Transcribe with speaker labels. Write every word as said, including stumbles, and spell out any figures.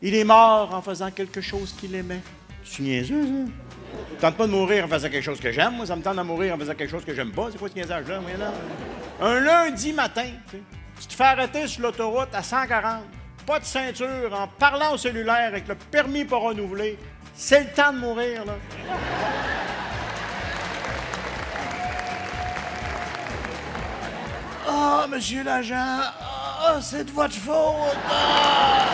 Speaker 1: Il est mort en faisant quelque chose qu'il aimait. C'est niaiseux, ça. Ça me tente pas de mourir en faisant quelque chose que j'aime. Moi, ça me tente de mourir en faisant quelque chose que j'aime pas. C'est quoi ce niaisage-là? Un lundi matin, tu sais, tu te fais arrêter sur l'autoroute à cent quarante, pas de ceinture, en parlant au cellulaire avec le permis pas renouvelé. C'est le temps de mourir, là. Ah, oh, monsieur l'agent, ah, oh, c'est de votre faute. Ah!